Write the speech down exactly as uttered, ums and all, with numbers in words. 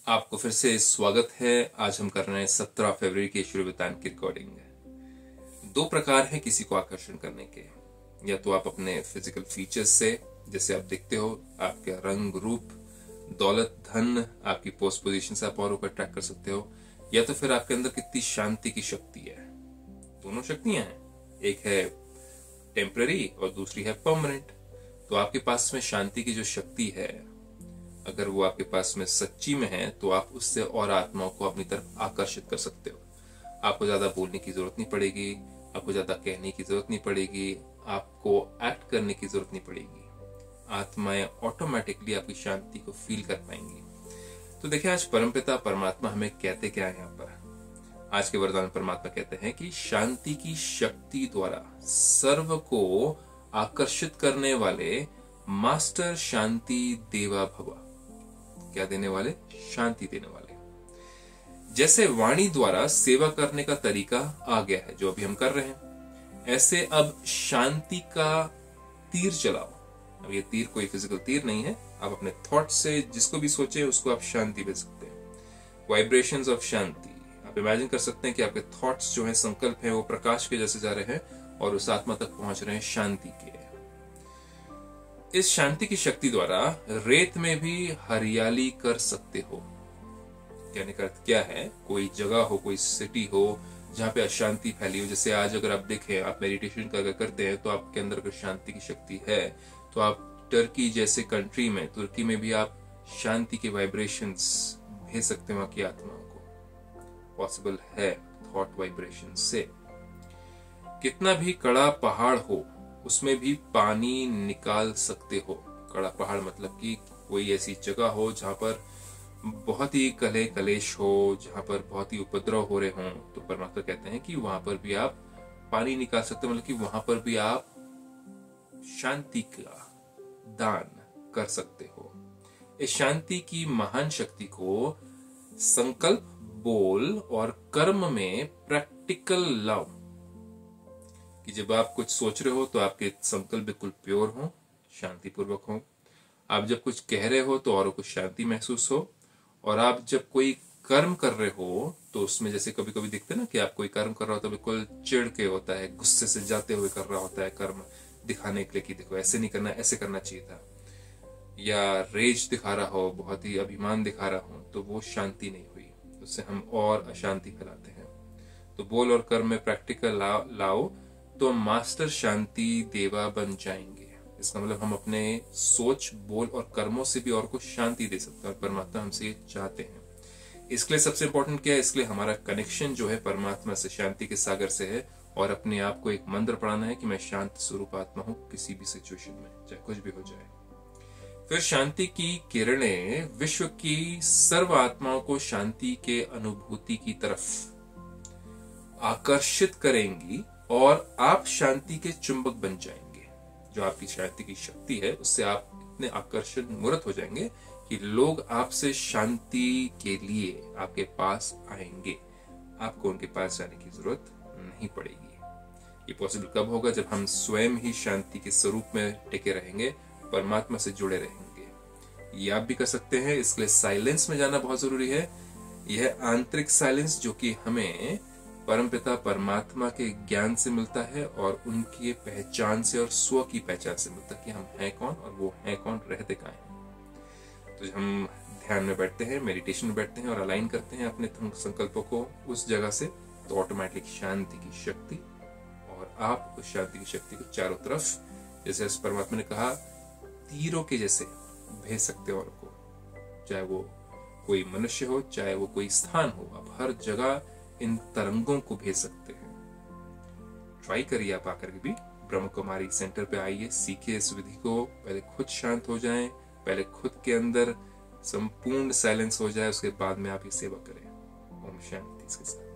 आपको फिर से स्वागत है। आज हम कर रहे हैं सत्रह फरवरी के श्रीवतान की रिकॉर्डिंग। दो प्रकार है किसी को आकर्षण करने के, या तो आप अपने फिजिकल फीचर्स से, जैसे आप दिखते हो, आपके रंग रूप, दौलत, धन, आपकी पोस्ट पोजीशन से आप औरों को अट्रैक्ट कर सकते हो, या तो फिर आपके अंदर कितनी शांति की शक्ति है। दोनों शक्तियां हैं, एक है टेम्पररी और दूसरी है परमानेंट। तो आपके पास में शांति की जो शक्ति है, अगर वो आपके पास में सच्ची में है, तो आप उससे और आत्माओं को अपनी तरफ आकर्षित कर सकते हो। आपको ज्यादा बोलने की जरूरत नहीं पड़ेगी, आपको ज्यादा कहने की जरूरत नहीं पड़ेगी, आपको एक्ट करने की जरूरत नहीं पड़ेगी। आत्माएं ऑटोमेटिकली आपकी शांति को फील कर पाएंगी। तो देखिए, आज परमपिता परमात्मा हमें कहते क्या है यहाँ पर। आज के वरदान परमात्मा कहते हैं कि शांति की शक्ति द्वारा सर्व को आकर्षित करने वाले मास्टर शांति देवा भवा। क्या देने वाले? शांति देने वाले। जैसे वाणी द्वारा सेवा करने का तरीका आ गया है, जो अभी हम कर रहे हैं, ऐसे अब शांति का तीर चलाओ। अब ये तीर कोई फिजिकल तीर नहीं है, आप अपने थॉट से जिसको भी सोचे उसको आप शांति भेज सकते हैं। वाइब्रेशंस ऑफ शांति। आप इमेजिन कर सकते हैं कि आपके थॉट्स जो है, संकल्प है, वो प्रकाश के जैसे जा रहे हैं और उस आत्मा तक पहुंच रहे हैं शांति के। इस शांति की शक्ति द्वारा रेत में भी हरियाली कर सकते हो। कहने का अर्थ क्या है? कोई जगह हो, कोई सिटी हो जहां पे अशांति फैली हो। जैसे आज अगर आप देखें, आप मेडिटेशन अगर करते हैं तो आपके अंदर अगर शांति की शक्ति है, तो आप टर्की जैसे कंट्री में, तुर्की में भी आप शांति के वाइब्रेशंस भेज सकते हो वहां की आत्माओं को। पॉसिबल है थॉट वाइब्रेशन से। कितना भी कड़ा पहाड़ हो, उसमें भी पानी निकाल सकते हो। कड़ा पहाड़ मतलब कि कोई ऐसी जगह हो जहां पर बहुत ही कले कलेश हो, जहां पर बहुत ही उपद्रव हो रहे हों, तो परमात्मा कहते हैं कि वहां पर भी आप पानी निकाल सकते हो। मतलब कि वहां पर भी आप शांति का दान कर सकते हो। इस शांति की महान शक्ति को संकल्प, बोल और कर्म में प्रैक्टिकल लाओ। कि जब आप कुछ सोच रहे हो तो आपके संकल्प बिल्कुल प्योर हो, शांतिपूर्वक हो। आप जब कुछ कह रहे हो तो औरों को शांति महसूस हो। और आप जब कोई कर्म कर रहे हो तो उसमें, जैसे कभी कभी दिखते ना कि आप कोई कर्म कर रहा हो तो बिल्कुल चिढ़ के होता है, गुस्से से जाते हुए कर रहा होता है कर्म, दिखाने के लिए कि देखो ऐसे नहीं करना, ऐसे करना चाहिए था, या रेज दिखा रहा हो, बहुत ही अभिमान दिखा रहा हो, तो वो शांति नहीं हुई, उससे हम और अशांति फैलाते हैं। तो बोल और कर्म में प्रैक्टिकल लाओ तो मास्टर शांति देवा बन जाएंगे। इसका मतलब हम अपने सोच, बोल और कर्मों से भी और को शांति दे सकते हैं, और परमात्मा हमसे ये चाहते हैं। इसके लिए सबसे इंपॉर्टेंट क्या है? इसके लिए हमारा कनेक्शन जो है परमात्मा से, शांति के सागर से है। और अपने आप को एक मंत्र पढ़ाना है कि मैं शांत स्वरूप आत्मा हूं, किसी भी सिचुएशन में, चाहे कुछ भी हो जाए। फिर शांति की किरणें विश्व की सर्व आत्माओं को शांति के अनुभूति की तरफ आकर्षित करेंगी और आप शांति के चुंबक बन जाएंगे। जो आपकी शांति की शक्ति है, उससे आप इतने आकर्षण मूर्त हो जाएंगे कि लोग आपसे शांति के लिए आपके पास आएंगे। आपको उनके पास जाने की जरूरत नहीं पड़ेगी। ये पॉसिबल कब होगा? जब हम स्वयं ही शांति के स्वरूप में टिके रहेंगे, परमात्मा से जुड़े रहेंगे। ये आप भी कर सकते हैं। इसके लिए साइलेंस में जाना बहुत जरूरी है। यह आंतरिक साइलेंस जो कि हमें परमपिता परमात्मा के ज्ञान से मिलता है और उनकी पहचान से और स्व की पहचान से मिलता है कि हम हैं कौन और वो हैं कौन, रहते कहाँ हैं। तो जब हम ध्यान में बैठते हैं, मेडिटेशन में बैठते हैं और अलाइन करते हैं अपने संकल्पों को उस जगह से, तो ऑटोमेटिक शांति की शक्ति, और आप उस शांति की शक्ति को चारों तरफ, जैसे परमात्मा ने कहा, तीरों के जैसे भेज सकते हो औरों को। चाहे वो कोई मनुष्य हो, चाहे वो कोई स्थान हो, आप हर जगह इन तरंगों को भेज सकते हैं। ट्राई करिए आप आकर के भी। ब्रह्म कुमारी सेंटर पे आइए, सीखिए इस विधि को। पहले खुद शांत हो जाएं, पहले खुद के अंदर संपूर्ण साइलेंस हो जाए, उसके बाद में आप ये सेवा करें। ओम शांति के साथ।